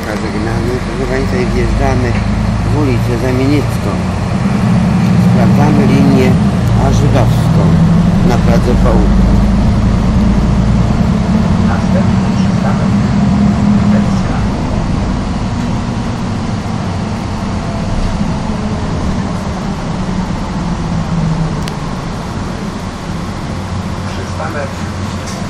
żegnamy, proszę Państwa, i wjeżdżamy w ulicę Zamieniecką. Sprawdzamy linię żydowską na Pradze Południa. Następny przystanek Wersja. Przystanek